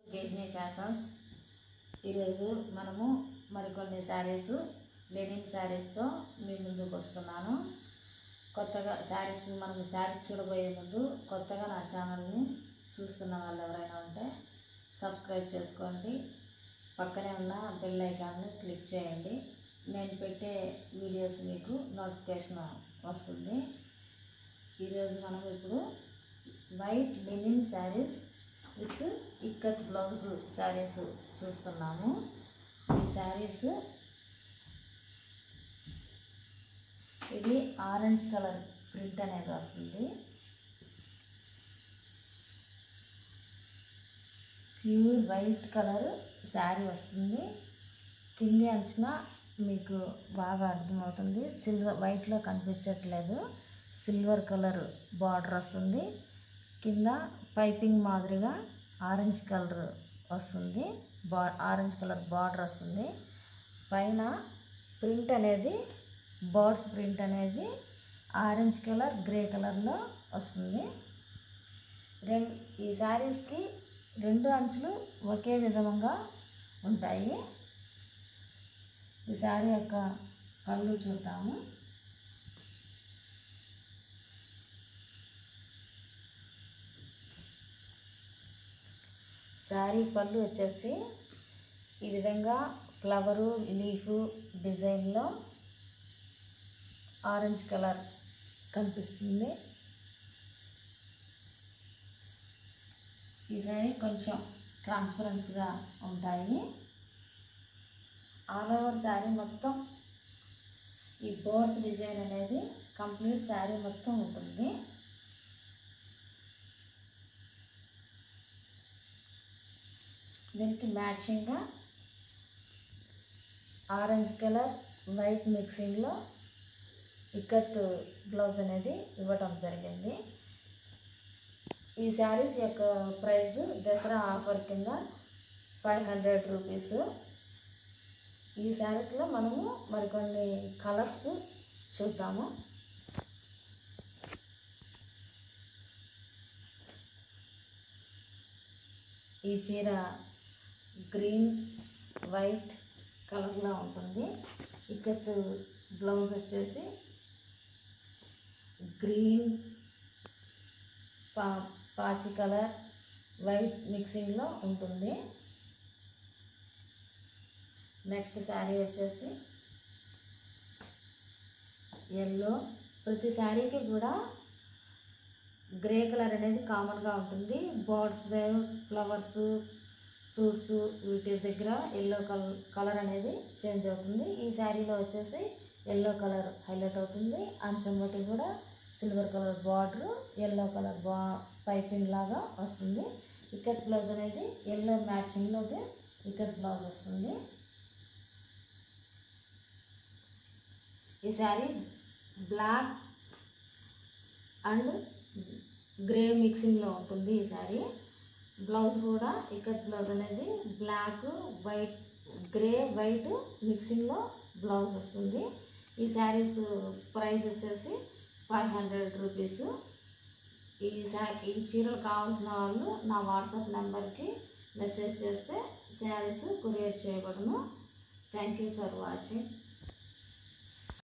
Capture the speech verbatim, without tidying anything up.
గేట్నీ fashions ఈరోజు మనము మరికొన్ని శారీస్ లెనిన్ శారీస్తో మీ ముందుకు వస్తున్నాను. కొత్తగా శారీస్ మనం శారీస్ చూడబోయే ముందు కొత్తగా నా ఛానల్ని చూస్తున్న వాళ్ళు ఎవరైనా ఉంటే సబ్స్క్రైబ్ చేసుకోండి, పక్కనే ఉన్న బెల్ ఐకాన్ని క్లిక్ చేయండి. నేను పెట్టే వీడియోస్ మీకు నోటిఫికేషన్ వస్తుంది. ఈరోజు మనం ఇప్పుడు white linen saris with ikat blouse saris చూస్తున్నాము. ఈ శారీస్ ఇది ఆరెంజ్ కలర్ ప్రింట్ అనేది వస్తుంది. ప్యూర్ వైట్ కలర్ శారీ వస్తుంది. కింది అంచున మీకు బాగా అర్థమవుతుంది, సిల్వర్ వైట్లో కనిపించట్లేదు, సిల్వర్ కలర్ బార్డర్ వస్తుంది. కింద పైపింగ్ మాదిరిగా ఆరెంజ్ కలర్ వస్తుంది, బా ఆరెంజ్ కలర్ బార్డర్ వస్తుంది. పైన ప్రింట్ అనేది బర్డ్స్ ప్రింట్ అనేది ఆరెంజ్ కలర్ గ్రే కలర్లో వస్తుంది. రెండు ఈ శారీస్కి రెండు అంచులు ఒకే విధంగా ఉంటాయి. ఈ శారీ యొక్క కళ్ళు చూద్దాము. శారీ పళ్ళు వచ్చేసి ఈ విధంగా ఫ్లవరు లీఫ్ డిజైన్లో ఆరెంజ్ కలర్ కనిపిస్తుంది. ఈ శారీ కొంచెం ట్రాన్స్పరెన్స్గా ఉంటాయి. ఆల్ ఓవర్ శారీ మొత్తం ఈ బర్డ్స్ డిజైన్ అనేది కంప్లీట్ శారీ మొత్తం ఉంటుంది. దీనికి మ్యాచింగ్గా ఆరెంజ్ కలర్ వైట్ మిక్సింగ్లో ఇక్కత్ బ్లౌజ్ అనేది ఇవ్వటం జరిగింది. ఈ శారీస్ యొక్క ప్రైస్ దసరా ఆఫర్ కింద ఫైవ్ హండ్రెడ్ రూపీస్. ఈ శారీస్లో మనము మరికొన్ని కలర్స్ చూద్దాము. ఈ చీర గ్రీన్ వైట్ కలర్లో ఉంటుంది. ఇక్కత్ బ్లౌజ్ వచ్చేసి గ్రీన్ పా పాచి కలర్ వైట్ మిక్సింగ్లో ఉంటుంది. నెక్స్ట్ శారీ వచ్చేసి ఎల్లో. ప్రతి శారీకి కూడా గ్రే కలర్ అనేది కామన్గా ఉంటుంది. బర్డ్స్ ఫ్లవర్స్ ఫ్రూట్స్ వీటి దగ్గర ఎల్లో కలర్ కలర్ అనేది చేంజ్ అవుతుంది. ఈ శారీలో వచ్చేసి ఎల్లో కలర్ హైలైట్ అవుతుంది. అంచం బట్టి కూడా silver colour border yellow colour బా పైపింగ్ లాగా వస్తుంది. ఇక్కత్ బ్లౌజ్ అనేది ఎల్లో మ్యాచింగ్లో ఇక్కత్ బ్లౌజ్ వస్తుంది. ఈ శారీ బ్లాక్ అండ్ గ్రే మిక్సింగ్లో ఉంటుంది. ఈ శారీ బ్లౌజ్ కూడా ఇక్కత్ బ్లౌజ్ అనేది బ్లాక్ వైట్ గ్రే వైట్ మిక్సింగ్లో బ్లౌజ్ వస్తుంది. ఈ శారీస్ ప్రైస్ వచ్చేసి ఫైవ్ హండ్రెడ్ రూపీస్. ఈ శా ఈ చీరలు కావాల్సిన వాళ్ళు నా వాట్సాప్ నెంబర్కి మెసేజ్ చేస్తే శారీస్ కొరియర్ చేయబడును. Thank you for watching.